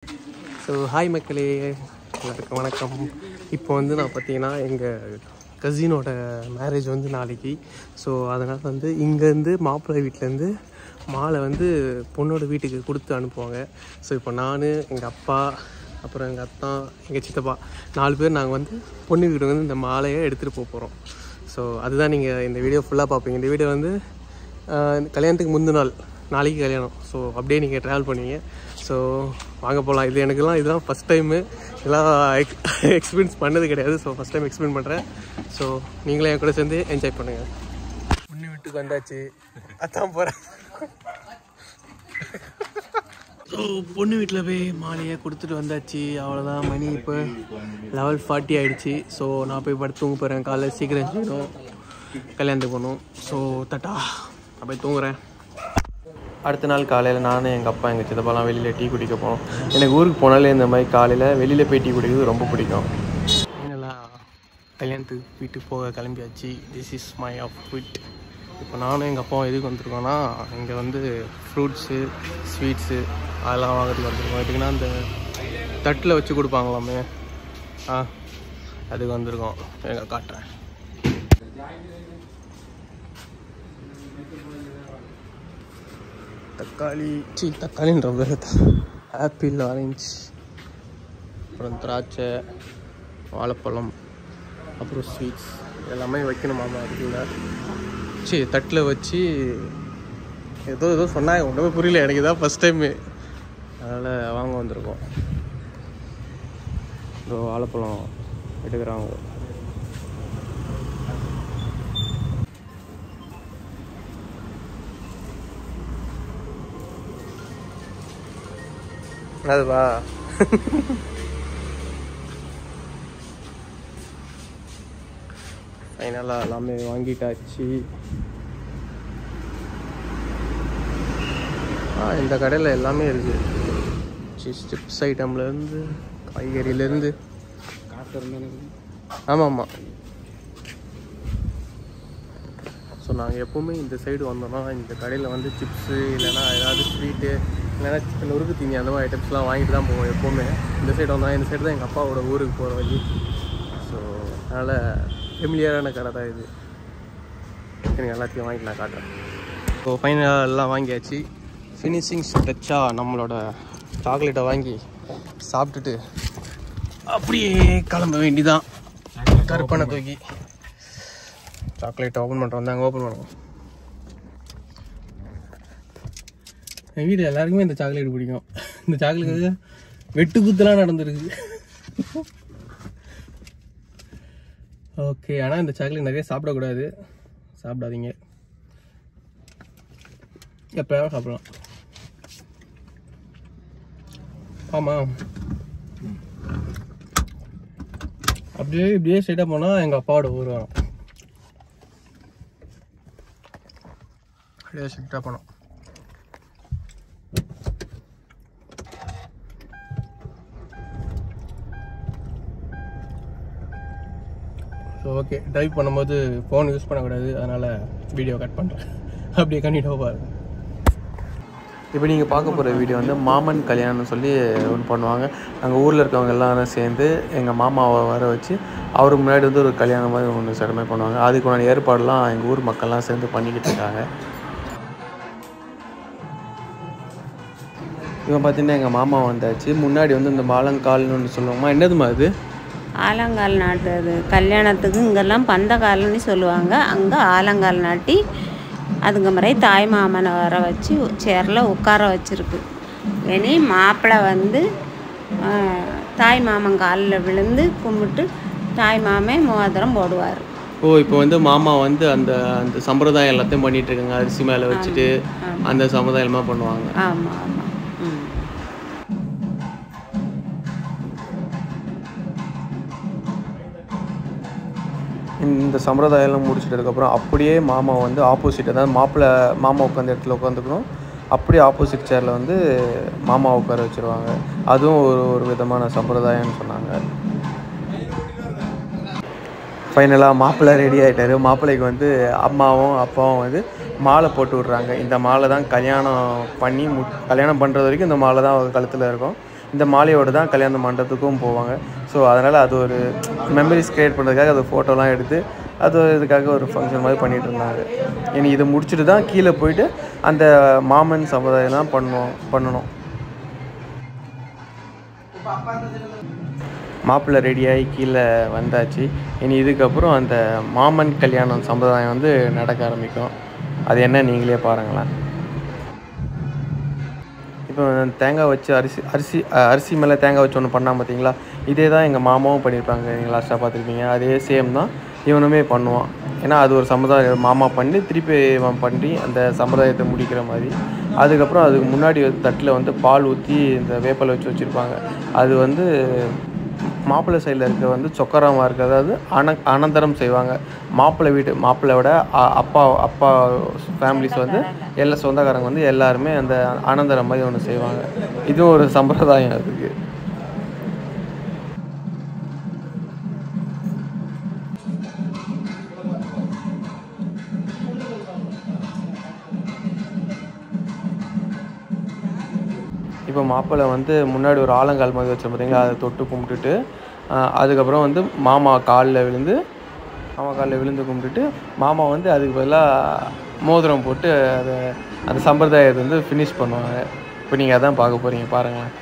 So hi மக்களே, எல்லாருக்கும் வணக்கம். இப்போ வந்து நான் பார்த்தீங்கன்னா எங்கள் கசினோட மேரேஜ் வந்து நாளைக்கு. ஸோ அதனால் வந்து இங்கேருந்து மாப்பிள்ளை வீட்டிலேருந்து மாலை வந்து பொண்ணோட வீட்டுக்கு கொடுத்து அனுப்புவாங்க. ஸோ இப்போ நான், எங்கள் அப்பா, அப்புறம் எங்கள் அத்தா, எங்கள் சித்தப்பா 4 பேர் நாங்கள் வந்து பொண்ணு வீட்டுக்கு வந்து இந்த மாலையை எடுத்துகிட்டு போகிறோம். ஸோ அதுதான் நீங்கள் இந்த வீடியோ ஃபுல்லாக பார்ப்பீங்க. இந்த வீடியோ வந்து கல்யாணத்துக்கு முந்தின நாள், நாளைக்கு கல்யாணம். ஸோ அப்படியே நீங்கள் ட்ராவல் பண்ணுவீங்க. ஸோ வாங்க போகலாம். இது இதெல்லாம் ஃபஸ்ட் டைமு, இதெல்லாம் எக்ஸ்பீரியன்ஸ் பண்ணது கிடையாது. ஸோ ஃபஸ்ட் டைம் எக்ஸ்பீரியன்ஸ் பண்ணுறேன். ஸோ நீங்களே என் கூட சேர்ந்து என்ஜாய் பண்ணுங்கள். பொண்ணு வீட்டுக்கு வந்தாச்சு, அதான் போகிறேன். ஸோ பொண்ணு வீட்டில் போய் மாலையை கொடுத்துட்டு வந்தாச்சு. அவ்வளோதான், மணி இப்போ 11:40 ஆகிடுச்சு. ஸோ நான் போய் படுத்து தூங்க போகிறேன். காலையில் சீக்கிரம் செய்யணும், கல்யாணத்துக்கு போகணும். ஸோ தட்டா நான் போய் தூங்குறேன். அடுத்த நாள் காலையில் நான், எங்கள் அப்பா, எங்கள் சித்தப்பாலாம் வெளியில் டீ குடிக்க போனோம். எனக்கு ஊருக்கு போனாலே இந்த மாதிரி காலையில் வெளியில் போய் டீ குடிக்கிறது ரொம்ப பிடிக்கும். ஃபைனலாக கல்யாணத்துக்கு வீட்டுக்கு போக கிளம்பியாச்சு. This is my outfit. இப்போ நானும் எங்கள் அப்பாவும் எதுக்கு வந்திருக்கோன்னா, இங்கே வந்து ஃப்ரூட்ஸு, ஸ்வீட்ஸு அதெல்லாம் வாங்கிறதுக்கு வந்திருக்கோம். எதுக்குன்னா அந்த தட்டில் வச்சு கொடுப்பாங்களாமே, அதுக்கு வந்திருக்கோம். எங்கே காட்டுறேன். தக்காளின்ற பேர் ஆப்பிள், ஆரஞ்சு, அப்புறம் திராட்சை, வாழைப்பழம், அப்புறம் ஸ்வீட்ஸ் எல்லாமே வைக்கணுமாமா. அதுக்குள்ள தட்டில் வச்சு ஏதோ சொன்னாங்க, ஒன்றுமே புரியல எனக்கு. இதான் ஃபஸ்ட் டைமு, அதனால் வாங்க வந்திருக்கோம். இதோ வாழைப்பழம் எடுக்கிறாங்க. அதுவா ஃபைனலாக எல்லாமே வாங்கிட்டாச்சு. இந்த கடையில் எல்லாமே இருக்குது. சிப்ஸ் ஐட்டம்லேருந்து காய்கறியிலேருந்து. ஆமாம். ஸோ நாங்கள் எப்போவுமே இந்த சைடு வந்தோம்னா இந்த கடையில் வந்து சிப்ஸு இல்லைன்னா ஏதாவது ஸ்வீட்டு இல்லைன்னா நொறுக்கு தீனி அந்த மாதிரி ஐட்டம்ஸ்லாம் வாங்கிட்டு தான் போவோம் எப்போவுமே. இந்த சைடு வந்தோம். இந்த சைடு தான் எங்கள் அப்பாவோட ஊருக்கு போகிற வழி. ஸோ அதனால் ஃபெமிலியரான கடை தான் இது. எனக்கு எல்லாத்தையும் வாங்கிட்டு நான் காட்டுறேன். ஸோ ஃபைனலாக எல்லாம் வாங்கியாச்சு. ஃபினிஷிங் டச்சாக நம்மளோட சாக்லேட்டை வாங்கி சாப்பிட்டுட்டு அப்படியே கிளம்ப வேண்டிதான். கருப்பனை தூக்கி சாக்லேட்டை ஓப்பன் பண்ணுறோம். தாங்க ஓப்பன் பண்ணுவோம். என் வீட்டில் எல்லாருக்குமே இந்த சாக்லேட் பிடிக்கும். இந்த சாக்லேட் வெட்டு குத்துலாம் நடந்துருக்கு. ஓகே, ஆனால் இந்த சாக்லேட் நிறைய சாப்பிடக்கூடாது. சாப்பிடாதீங்க, எப்போயாவது சாப்பிடலாம். ஆமாம், இப்படியே ஸ்ட்ரைட்டாக போனால் எங்கள் அப்பாவோட ஊர் வரும். அப்படியே ஸ்ட்ரைட்டாக போனோம். ஸோ ஓகே, ட்ரைவ் பண்ணும்போது ஃபோன் யூஸ் பண்ணக்கூடாது, அதனால் வீடியோ கட் பண்ணுறேன். அப்படியே கண்டிப்பாக பாருங்க. இப்போ நீங்கள் பார்க்க போகிற வீடியோ வந்து மாமன் கல்யாணம்னு சொல்லி ஒன்று பண்ணுவாங்க. அங்கே ஊரில் இருக்கவங்க எல்லாரும் சேர்ந்து எங்கள் மாமாவை வர வச்சு அவருக்கு முன்னாடி வந்து ஒரு கல்யாணம் மாதிரி ஒன்று சடமே பண்ணுவாங்க. அதுக்கான ஏற்பாடுலாம் எங்கள் ஊர் மக்கள்லாம் சேர்ந்து பண்ணிக்கிட்டு இருக்காங்க. இவன் பார்த்தீங்கன்னா எங்கள் மாமா வந்தாச்சு. முன்னாடி வந்து இந்த மாலங்கால்னு ஒன்று சொல்லுவாங்கம்மா. என்னதுமா அது? ஆலங்கால் நாட்டு. அது கல்யாணத்துக்கு இங்கெல்லாம் பந்தக்கால்னு சொல்லுவாங்க. அங்கே ஆலங்கால் நாட்டி அதுங்க மாதிரி தாய் மாமனை வர வச்சு சேரில் உட்கார வச்சுருக்கு. இனி மாப்பிள்ளை வந்து தாய் மாமன் காலில் விழுந்து கும்பிட்டு தாய் மாமே மோதிரம் போடுவார். ஓ, இப்போ வந்து மாமா வந்து அந்த அந்த சம்பிரதாயம் எல்லாத்தையும் பண்ணிகிட்டு இருக்காங்க. அரிசி மேலே வச்சுட்டு அந்த சம்பிரதாயமாக பண்ணுவாங்க. ஆமாம் ஆமாம். இந்த சம்பிரதாயம்லாம் முடிச்சிட்டதுக்கப்புறம் அப்படியே மாமா வந்து ஆப்போசிட், அதாவது மாமா உட்காந்த இடத்துல உட்காந்துக்கணும். அப்படியே ஆப்போசிட் சேரில் வந்து மாமா உட்கார வச்சுருவாங்க. அதுவும் ஒரு விதமான சம்பிரதாயம்னு சொன்னாங்க. ஃபைனலாக மாப்பிள்ளை ரெடி ஆகிட்டார். மாப்பிள்ளைக்கு வந்து அம்மாவும் அப்பாவும் வந்து மாலை போட்டு விட்றாங்க. இந்த மாலை தான் கல்யாணம் பண்ணுறது வரைக்கும் இந்த மாலை தான் கழுத்தில் இருக்கும். இந்த மாலையோடு தான் கல்யாண மண்டபத்துக்கும் போவாங்க. ஸோ அதனால் அது ஒரு மெமரிஸ் க்ரியேட் பண்ணுறதுக்காக அது ஃபோட்டோலாம் எடுத்து அது இதுக்காக ஒரு ஃபங்க்ஷன் மாதிரி பண்ணிகிட்டு இருந்தாங்க. இனி இதை முடிச்சுட்டு தான் கீழே போயிட்டு அந்த மாமன் சம்பிரதாயம் தான் பண்ணணும். மாப்பிள்ளை ரெடியாகி கீழே வந்தாச்சு. இனி இதுக்கப்புறம் அந்த மாமன் கல்யாணம் சம்பிரதாயம் வந்து நடக்க ஆரம்பிக்கும். அது என்ன நீங்களே பாருங்களேன். இப்போ தேங்காய் வச்சு அரிசி மேலே தேங்காய் வச்சு ஒன்று பண்ணால் பார்த்தீங்களா, இதே தான் எங்கள் மாமாவும் பண்ணியிருப்பாங்க. நீங்கள் லாஸ்ட்டாக பார்த்துருப்பீங்க. அதே சேம் தான் இவனுமே பண்ணுவான். ஏன்னா அது ஒரு சம்பிரதாயம் மாமா பண்ணி திருப்பி இவன் பண்ணி அந்த சம்பிரதாயத்தை முடிக்கிற மாதிரி. அதுக்கப்புறம் அதுக்கு முன்னாடி தட்டில் வந்து பால் ஊற்றி இந்த வேப்பலை வச்சு வச்சுருப்பாங்க. அது வந்து மாப்பிள்ளை சைடில் இருக்க வந்து சொக்கரமாக இருக்குது. அதாவது அனந்தரம் செய்வாங்க. மாப்பிள்ளையோட அப்பா ஃபேமிலிஸ் வந்து எல்லா சொந்தக்காரங்க வந்து எல்லாருமே அந்த அனந்தரம் மாதிரி ஒன்று செய்வாங்க. இதுவும் ஒரு சம்பிரதாயம் அதுக்கு. இப்போ மாப்பிள்ளை வந்து முன்னாடி ஒரு ஆலங்கால் மாதிரி வச்சு பார்த்தீங்களா, அதை தொட்டு கும்பிட்டுட்டு அதுக்கப்புறம் வந்து மாமா காலில் விழுந்து கும்பிட்டுட்டு மாமா வந்து அதுக்கு பதிலாக மோதிரம் போட்டு அந்த சம்பிரதாயத்தை வந்து ஃபினிஷ் பண்ணுவாங்க. இப்போ நீங்கள் அதான் பார்க்க போகிறீங்க, பாருங்களேன்.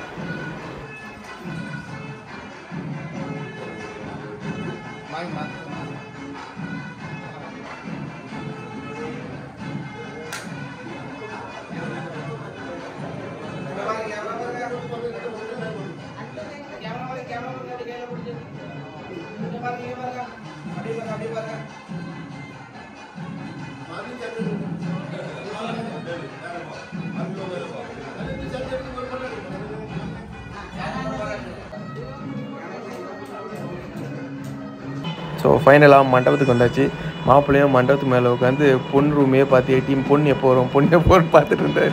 ஸோ ஃபைனலாக மண்டபத்துக்கு வந்தாச்சு. மாப்பிள்ளையும் மண்டபத்துக்கு மேலே உட்காந்து பொண்ணு ரூமே பார்த்து ஏடிஎம் பொண்ணு எப்போ வரும் பார்த்துட்டு இருந்தார்.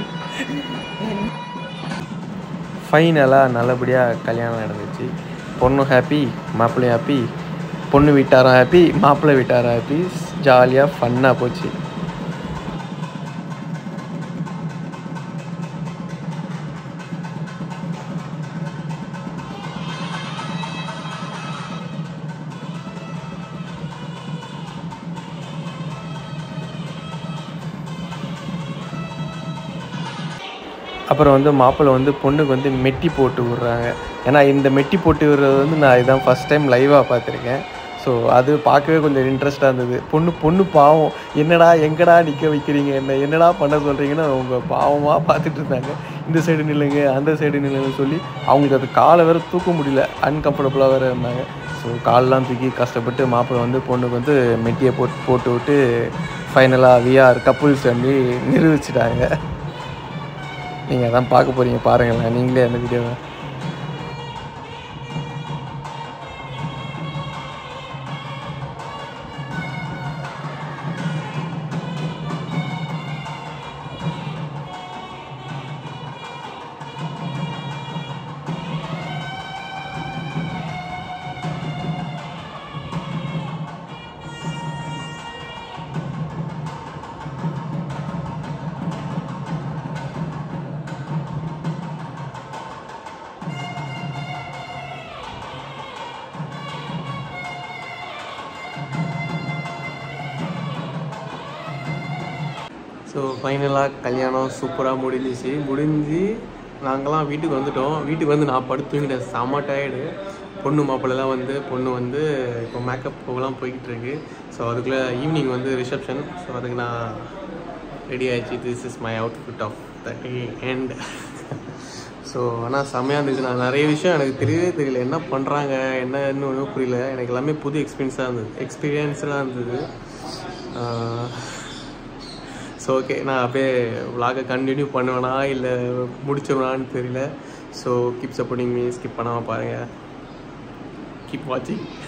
ஃபைனலாக நல்லபடியாக கல்யாணம் நடந்துச்சு. பொண்ணும் ஹாப்பி, மாப்பிள்ளையும் ஹாப்பி, பொண்ணு வீட்டாரும் ஹாப்பி, மாப்பிள்ளை வீட்டாரும் ஹாப்பி. ஜாலியாக ஃபன்னாக போச்சு. அப்புறம் வந்து மாப்பிள்ளை வந்து பொண்ணுக்கு வந்து மெட்டி போட்டு விட்றாங்க. ஏன்னா இந்த மெட்டி போட்டு விடுறது வந்து நான் இதான் ஃபஸ்ட் டைம் லைவாக பார்த்துருக்கேன். ஸோ அது பார்க்கவே கொஞ்சம் இன்ட்ரெஸ்ட்டாக இருந்தது. பொண்ணு பாவம், எங்கடா நிற்க வைக்கிறீங்க, என்னடா பண்ண சொல்கிறீங்கன்னு அவங்க பாவமாக பார்த்துட்டு இருந்தாங்க. இந்த சைடு நில்லுங்க, அந்த சைடு நில்லுங்கன்னு சொல்லி அவங்களுக்கு அது காலை வேறு தூக்க முடியல, அன்கம்ஃபர்டபுளாக வேறு இருந்தாங்க. ஸோ காலெலாம் தூக்கி கஷ்டப்பட்டு மாப்பிள்ளை வந்து பொண்ணுக்கு வந்து மெட்டியை போட்டு விட்டு ஃபைனலாக விஆர் கப்புள்ஸ் வந்து நிரூபிச்சிட்டாங்க. நீங்கள் அதான் பார்க்க போகிறீங்க, பாருங்களேன் நீங்களே அந்த வீடியோவை. ஸோ ஃபைனலாக கல்யாணம் சூப்பராக முடிஞ்சு நாங்கள்லாம் வீட்டுக்கு வந்துட்டோம். வீட்டுக்கு வந்து நான் படுத்து தூங்கிட்டேன், செம்ம டயர்டு. பொண்ணு மாப்பிள்ளலாம் வந்து பொண்ணு வந்து இப்போ மேக்கப் போகலாம் போய்கிட்டு இருக்கு. ஸோ அதுக்குள்ளே ஈவினிங் வந்து ரிசப்ஷன். ஸோ அதுக்கு நான் ரெடி ஆகிடுச்சு. This is my outfit of the day and so ஆனால் செம்மையாக இருந்துச்சு. நான் நிறைய விஷயம் எனக்கு தெரியல, என்ன பண்ணுறாங்க என்னன்னு ஒன்றும் புரியல. எனக்கு எல்லாமே புது எக்ஸ்பீரியன்ஸாக இருந்தது. ஸோ ஓகே, நான் அப்படியே vlog கண்டினியூ பண்ணுவேனா இல்லை முடிச்சிடுவேனான்னு தெரியல. So keep supporting me, skip பண்ணாமல் பாருங்கள், கீப் வாட்சிங்.